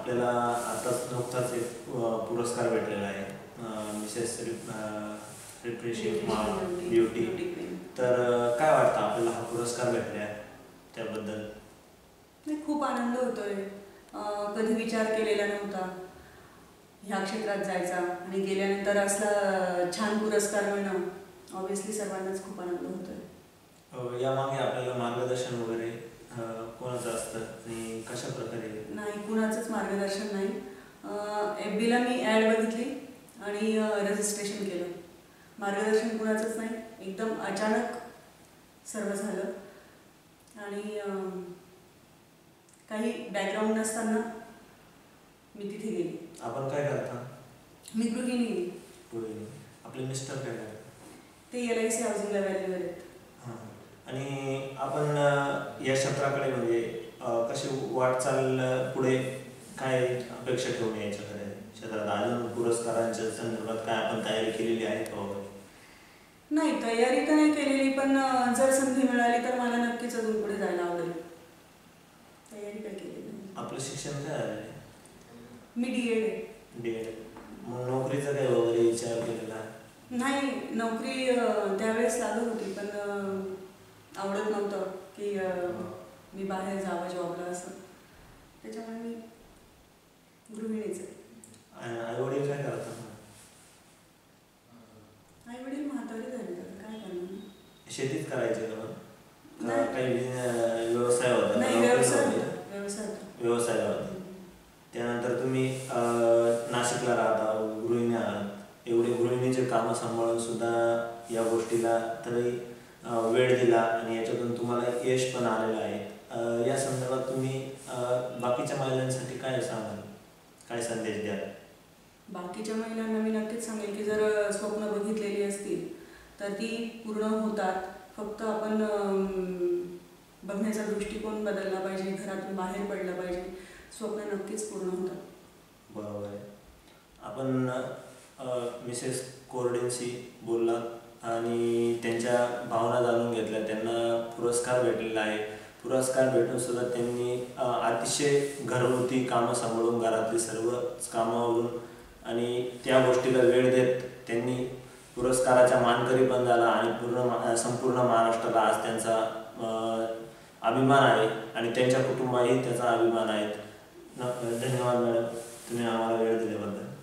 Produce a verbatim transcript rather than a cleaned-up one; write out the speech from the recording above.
आपल्याला आताच नुकताच एक पुरस्कार भेटलेला आहे मिसेस रिफ्रेशिंग ब्युटी. तर काय वाटतं आपल्याला हा पुरस्कार भेटला त्याबद्दल? नाही, खूप आनंद होतोय. कधी विचार केलेला नव्हता ह्या क्षेत्रात जायचा आणि गेल्यानंतर असला छान पुरस्कार मिळणं, ऑब्व्हियसली सर्वांनाच खूप आनंद होतोय. यामागे आपल्याला मार्गदर्शन वगैरे कोणाचं असतं आणि कशा प्रकारे? नाही, कुणाचंच मार्गदर्शन नाही. एफ बीला मी ॲड बघितली आणि रजिस्ट्रेशन केलं. मार्गदर्शन कुणाचंच नाही, एकदम अचानक सर्व झालं. आणि काही बॅकग्राऊंड नसताना मी तिथे गेली. आपण काय करता? मी गृहिणी. गृहिणी. आपले मिस्टर काय करतात? ते एल आय सी हाऊसिंगला व्हॅल्यूवर आहेत. हां. आणि आपण या क्षेत्राकडे म्हणजे कशी वाटचाल पुढे काय अपेक्षा ठेवून याच्याकडे क्षेत्रात अजून पुरस्कारांच्या संदर्भात काय आपण तयारी केलेली आहे का वगैरे? नाही, तयारी तर नाही केलेली, पण जर संधी मिळाली तर मला नक्कीच अजून पुढे जायला आवडेल. तयारी काय केली नाही. आपलं शिक्षण काय झालं? मी डी एड आहे. D Ed. मग नोकरीचा काय वगैरे विचार केलेला? नाही, नोकरी त्यावेळेस लागत होती, पण आवडत नव्हतं की मी बाहेर जावं जॉबला असं. त्याच्यामुळे मी गृहिणीच आहे. आई वडील काय करतात? आई वडील म्हातारे झाले, काय करणार. शेतीच करायचे का? नाही, काही व्यवसाय होता? नाही, व्यवसाय व्यवसाय व्यवसाय होता. त्यानंतर तुम्ही नाशिकला राहता, गृहिणी आहात. एवढे गृहिणीचे कामं सांभाळून सुद्धा या गोष्टीला तरी वेळ दिला आणि याच्यातून तुम्हाला यश पण आलेलं आहे. या संदर्भात तुम्ही बाकीच्या महिलांसाठी काय सांगाल, काय संदेश द्याल? बाकीच्या महिलांना मी नक्कीच सांगेल की जर स्वप्न बघितलेली असतील तर ती पूर्ण होतात. फक्त आपण बघण्याचा दृष्टिकोन बदलला पाहिजे, घरातून बाहेर पडलं पाहिजे, स्वप्न नक्कीच पूर्ण होतात. बरोबर आहे. आपण मिसेस कोरडेंशी बोललात आणि त्यांच्या भावना जाणून घेतल्या. त्यांना पुरस्कार भेटलेला आहे. पुरस्कार भेटून सुद्धा त्यांनी अतिशय घरगुती कामं सांभाळून, घरातली सर्व कामावरून आणि त्या गोष्टीला वेळ देत त्यांनी पुरस्काराच्या मानकरी पण झाला आणि पूर्ण संपूर्ण महाराष्ट्राला आज त्यांचा अभिमान आहे आणि त्यांच्या कुटुंबाही त्याचा अभिमान आहेत. धन्यवाद मॅडम, तुम्ही आम्हाला वेळ दिल्याबद्दल.